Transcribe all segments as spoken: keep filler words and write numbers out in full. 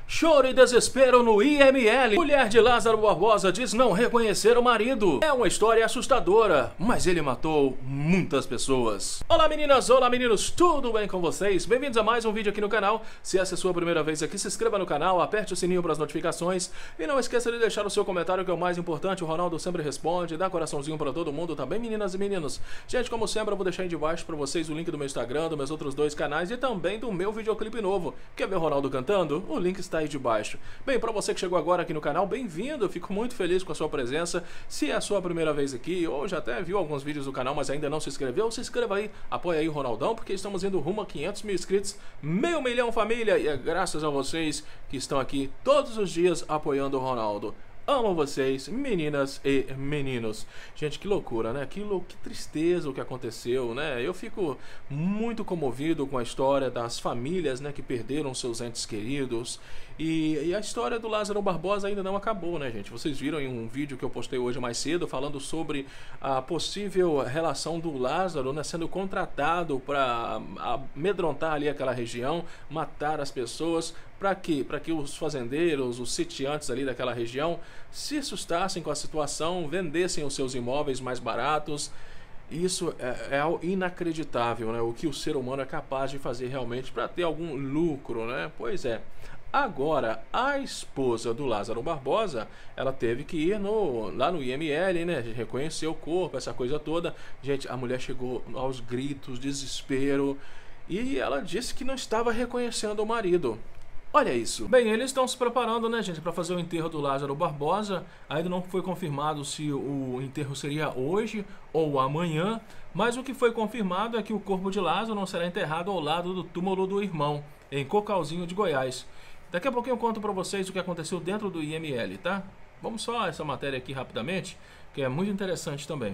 Choro e desespero no I M L. Mulher de Lázaro Barbosa diz não reconhecer o marido. É uma história assustadora, mas ele matou muitas pessoas. Olá meninas, olá meninos, tudo bem com vocês? Bem-vindos a mais um vídeo aqui no canal. Se essa é a sua primeira vez aqui, se inscreva no canal, aperte o sininho para as notificações e não esqueça de deixar o seu comentário, que é o mais importante. O Ronaldo sempre responde, dá coraçãozinho para todo mundo, tá bem, meninas e meninos? Gente, como sempre, eu vou deixar aí de baixo para vocês o link do meu Instagram, dos meus outros dois canais e também do meu videoclipe novo. Quer ver o Ronaldo cantando? O link está aí de baixo. Bem, para você que chegou agora aqui no canal, bem-vindo, eu fico muito feliz com a sua presença. Se é a sua primeira vez aqui, ou já até viu alguns vídeos do canal, mas ainda não se inscreveu, se inscreva aí, apoia aí o Ronaldão, porque estamos indo rumo a quinhentos mil inscritos, meio milhão família, e é graças a vocês que estão aqui todos os dias apoiando o Ronaldo. Amo vocês, meninas e meninos. Gente, que loucura, né? Que, lou que tristeza o que aconteceu, né? Eu fico muito comovido com a história das famílias, né, que perderam seus entes queridos. E, e a história do Lázaro Barbosa ainda não acabou, né, gente? Vocês viram em um vídeo que eu postei hoje mais cedo, falando sobre a possível relação do Lázaro, né, sendo contratado para amedrontar ali aquela região, matar as pessoas. Para quê? Para que os fazendeiros, os sitiantes ali daquela região se assustassem com a situação, vendessem os seus imóveis mais baratos. Isso é, é inacreditável, né? O que o ser humano é capaz de fazer realmente para ter algum lucro, né? Pois é. Agora, a esposa do Lázaro Barbosa, ela teve que ir no, lá no I M L, né? Reconhecer o corpo, essa coisa toda. Gente, a mulher chegou aos gritos, desespero, e ela disse que não estava reconhecendo o marido. Olha isso. Bem, eles estão se preparando, né, gente, para fazer o enterro do Lázaro Barbosa. Ainda não foi confirmado se o enterro seria hoje ou amanhã, mas o que foi confirmado é que o corpo de Lázaro não será enterrado ao lado do túmulo do irmão, em Cocalzinho de Goiás. Daqui a pouquinho eu conto para vocês o que aconteceu dentro do I M L, tá? Vamos só essa matéria aqui rapidamente, que é muito interessante também.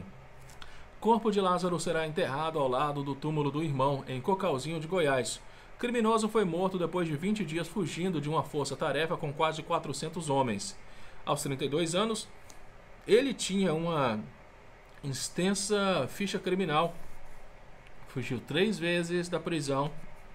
Corpo de Lázaro será enterrado ao lado do túmulo do irmão, em Cocalzinho de Goiás. Criminoso foi morto depois de vinte dias fugindo de uma força-tarefa com quase quatrocentos homens. Aos trinta e dois anos, ele tinha uma extensa ficha criminal. Fugiu três vezes da prisão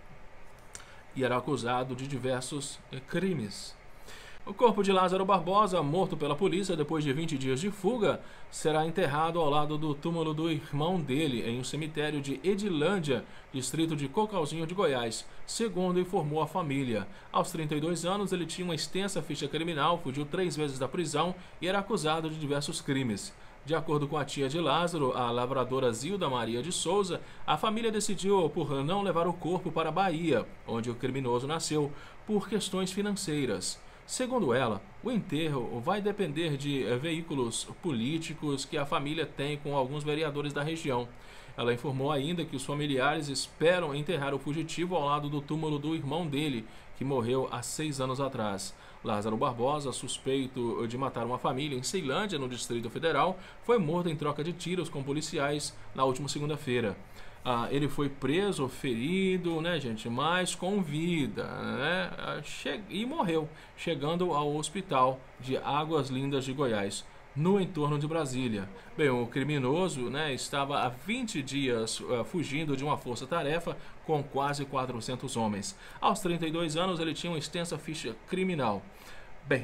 e era acusado de diversos crimes. O corpo de Lázaro Barbosa, morto pela polícia depois de vinte dias de fuga, será enterrado ao lado do túmulo do irmão dele, em um cemitério de Edilândia, distrito de Cocalzinho de Goiás, segundo informou a família. Aos trinta e dois anos, ele tinha uma extensa ficha criminal, fugiu três vezes da prisão e era acusado de diversos crimes. De acordo com a tia de Lázaro, a lavradora Zilda Maria de Souza, a família decidiu por não levar o corpo para a Bahia, onde o criminoso nasceu, por questões financeiras. Segundo ela, o enterro vai depender de veículos políticos que a família tem com alguns vereadores da região. Ela informou ainda que os familiares esperam enterrar o fugitivo ao lado do túmulo do irmão dele, que morreu há seis anos atrás. Lázaro Barbosa, suspeito de matar uma família em Ceilândia, no Distrito Federal, foi morto em troca de tiros com policiais na última segunda-feira. Ah, ele foi preso, ferido, né, gente, mas com vida, né, che e morreu, chegando ao hospital de Águas Lindas de Goiás, no entorno de Brasília. Bem, o criminoso, né, estava há vinte dias uh, fugindo de uma força-tarefa com quase quatrocentos homens. Aos trinta e dois anos, ele tinha uma extensa ficha criminal. Bem,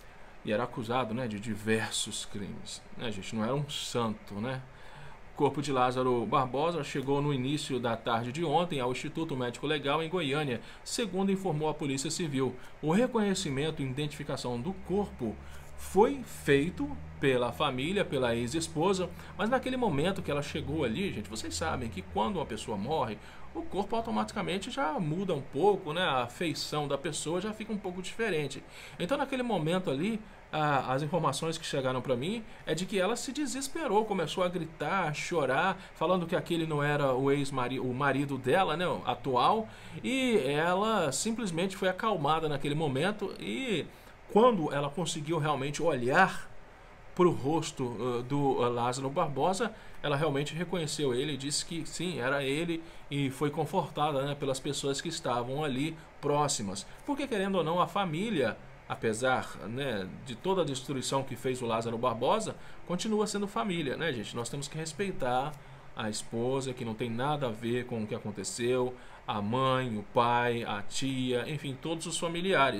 e era acusado, né, de diversos crimes. Né, gente, não era um santo, né? O corpo de Lázaro Barbosa chegou no início da tarde de ontem ao Instituto Médico Legal em Goiânia, segundo informou a Polícia Civil. O reconhecimento e identificação do corpo foi feito pela família, pela ex-esposa, mas naquele momento que ela chegou ali, gente, vocês sabem que quando uma pessoa morre, o corpo automaticamente já muda um pouco, né? A feição da pessoa já fica um pouco diferente. Então, naquele momento ali, a, as informações que chegaram para mim é de que ela se desesperou, começou a gritar, a chorar, falando que aquele não era o ex-marido, o marido dela, né? Atual, e ela simplesmente foi acalmada naquele momento e quando ela conseguiu realmente olhar para o rosto uh, do uh, Lázaro Barbosa, ela realmente reconheceu ele e disse que sim, era ele, e foi confortada, né, pelas pessoas que estavam ali próximas. Porque, querendo ou não, a família, apesar, né, de toda a destruição que fez o Lázaro Barbosa, continua sendo família, né, gente? Nós temos que respeitar a esposa, que não tem nada a ver com o que aconteceu, a mãe, o pai, a tia, enfim, todos os familiares.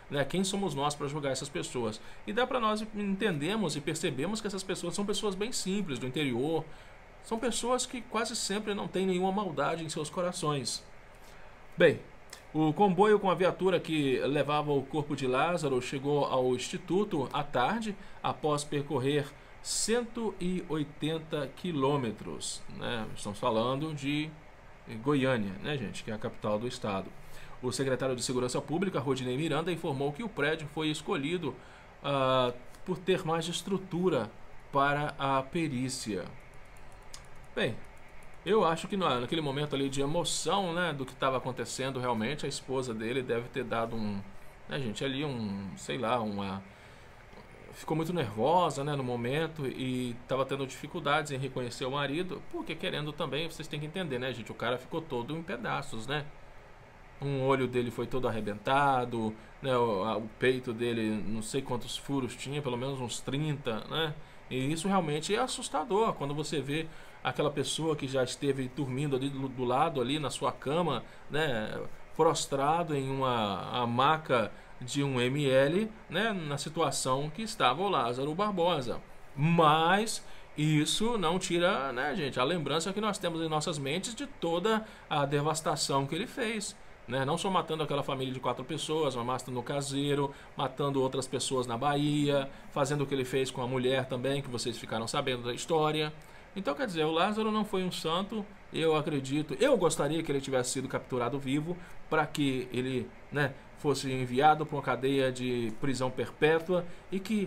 né? Quem somos nós para julgar essas pessoas? E dá para nós entendermos e percebemos que essas pessoas são pessoas bem simples, do interior. São pessoas que quase sempre não têm nenhuma maldade em seus corações. Bem, o comboio com a viatura que levava o corpo de Lázaro chegou ao Instituto à tarde, após percorrer cento e oitenta quilômetros, né? Estamos falando de Goiânia, né, gente, que é a capital do estado. O secretário de Segurança Pública, Rodinei Miranda, informou que o prédio foi escolhido uh, por ter mais estrutura para a perícia. Bem, eu acho que naquele momento ali de emoção, né, do que estava acontecendo, realmente a esposa dele deve ter dado um, né, gente, ali um, sei lá, uma... ficou muito nervosa, né, no momento e estava tendo dificuldades em reconhecer o marido, porque querendo também, vocês têm que entender, né, gente, o cara ficou todo em pedaços, né? Um olho dele foi todo arrebentado, né, o, o peito dele, não sei quantos furos tinha, pelo menos uns trinta, né? E isso realmente é assustador, quando você vê aquela pessoa que já esteve dormindo ali do, do lado, ali na sua cama, né, prostrado em uma maca de um M L, né, na situação que estava o Lázaro Barbosa. Mas isso não tira, né, gente, a lembrança que nós temos em nossas mentes de toda a devastação que ele fez, né? Não só matando aquela família de quatro pessoas, mas matando o caseiro, matando outras pessoas na Bahia, fazendo o que ele fez com a mulher também, que vocês ficaram sabendo da história. Então, quer dizer, o Lázaro não foi um santo, eu acredito, eu gostaria que ele tivesse sido capturado vivo para que ele, né, fosse enviado para uma cadeia de prisão perpétua e que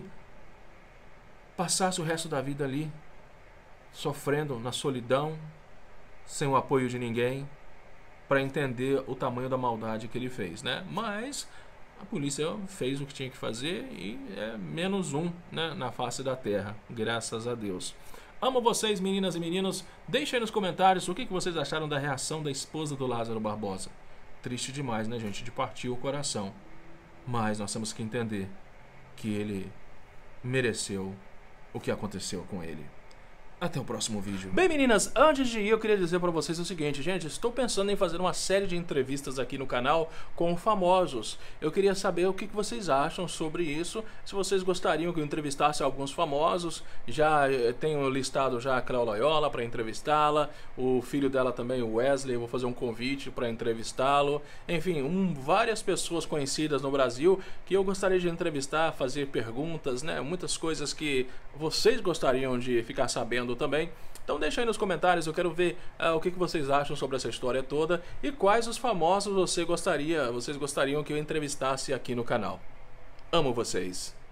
passasse o resto da vida ali, sofrendo na solidão, sem o apoio de ninguém, para entender o tamanho da maldade que ele fez, né? Mas a polícia fez o que tinha que fazer e é menos um, né, na face da terra, graças a Deus. Amo vocês, meninas e meninos. Deixem aí nos comentários o que vocês acharam da reação da esposa do Lázaro Barbosa. Triste demais, né, gente? De partir o coração. Mas nós temos que entender que ele mereceu o que aconteceu com ele. Até o próximo vídeo. Bem, meninas, antes de ir eu queria dizer para vocês o seguinte, gente, estou pensando em fazer uma série de entrevistas aqui no canal com famosos. Eu queria saber o que vocês acham sobre isso, se vocês gostariam que eu entrevistasse alguns famosos. Já tenho listado já a Cléo Loyola para entrevistá-la, o filho dela também, o Wesley, eu vou fazer um convite para entrevistá-lo. Enfim, um, várias pessoas conhecidas no Brasil que eu gostaria de entrevistar, fazer perguntas, né, muitas coisas que vocês gostariam de ficar sabendo também. Então deixa aí nos comentários, eu quero ver uh, o que, que vocês acham sobre essa história toda e quais os famosos você gostaria, vocês gostariam que eu entrevistasse aqui no canal. Amo vocês!